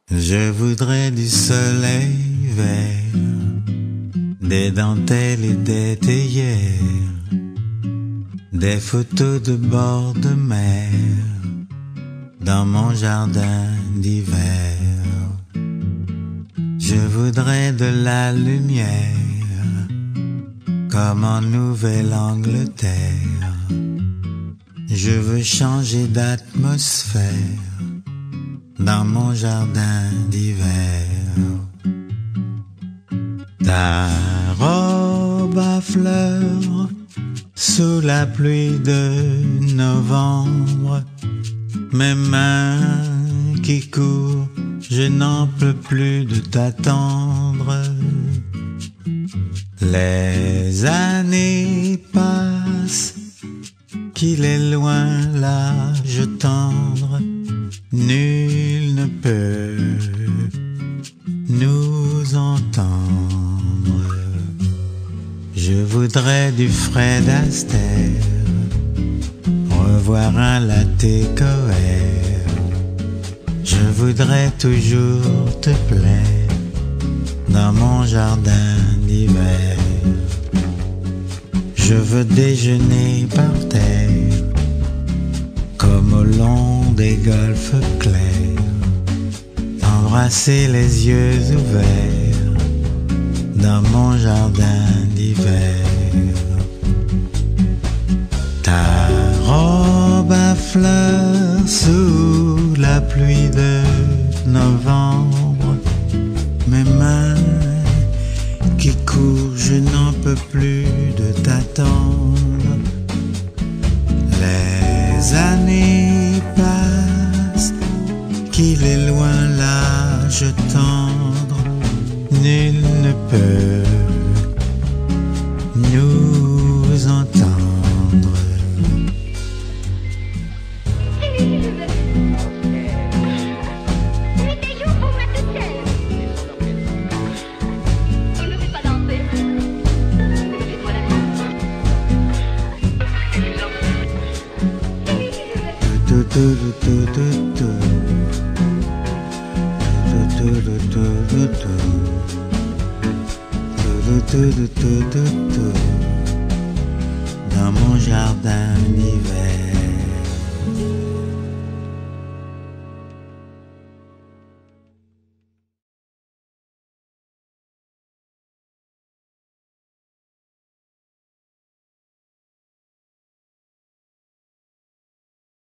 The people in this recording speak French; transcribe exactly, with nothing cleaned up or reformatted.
Je voudrais du soleil vert, des dentelles et des théières, des photos de bord de mer dans mon jardin d'hiver. Je voudrais de la lumière comme en Nouvelle-Angleterre. Je veux changer d'atmosphère dans mon jardin d'hiver. Ta robe à fleurs sous la pluie de novembre, mes mains qui courent, je n'en peux plus de t'attendre. Les années passent, qu'il est loin l'âge tendre, nul ne peut nous entendre. Je voudrais du Fred Astaire, revoir un latte coère. Je voudrais toujours te plaire dans mon jardin d'hiver. Je veux déjeuner par terre comme au long des golfes clairs, embrasser les yeux ouverts dans mon jardin d'hiver. Ta robe à fleurs sous la pluie de novembre, mes mains qui courent, je n'en peux plus de t'attendre. Les années passent, qu'il est loin l'âge tendre, nul ne peut nous entendre. Dans mon jardin d'hiver.